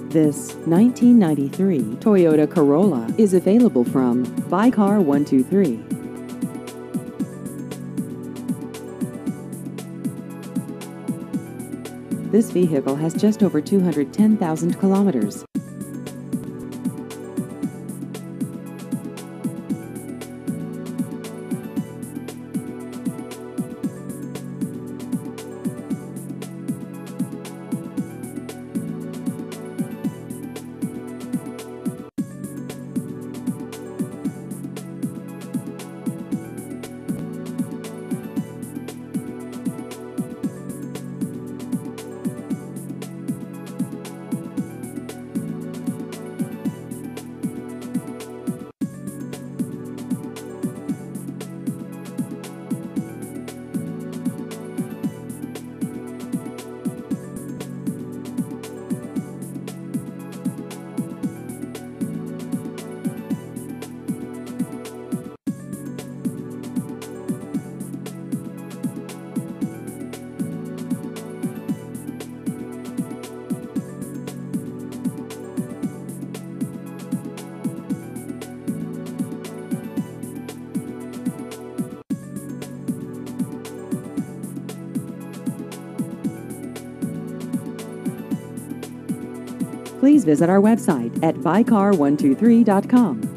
This 1993 Toyota Corolla is available from Buy Car 123. This vehicle has just over 210,000 kilometers. Please visit our website at buycar123.com.